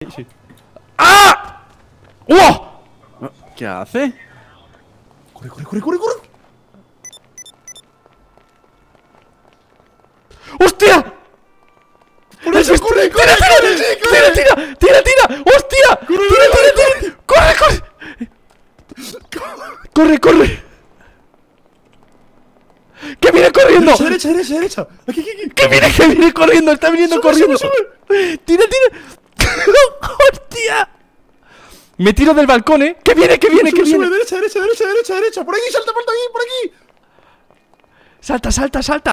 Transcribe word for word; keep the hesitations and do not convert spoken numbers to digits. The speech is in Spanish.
sí. ¡Ah! ¡Wow! ¿Qué hace? Corre, corre, corre, corre, corre. ¡Hostia! Corre, ¡Has visto? corre, corre, ¡Tira, tira! corre, sí, ¡Tira, corre. tira! ¡Tira, tira! ¡Hostia! Corre, ¡Tira, corre, tira, tira! ¡Corre, corre! ¡Corre, corre! ¡Que viene corriendo! Derecha, derecha, derecha, derecha. Aquí, aquí, aquí. ¡Que viene, que viene corriendo! ¡Está viniendo Sube, corriendo! sube, sube. ¡Tira, tira! ¡Hostia! Me tiro del balcón, ¿eh? ¡Que viene, que viene, que Sube, sube, viene! derecha, derecha, derecha, derecha, derecha. Por aquí, salta, por aquí, por aquí. ¡Salta, salta, salta!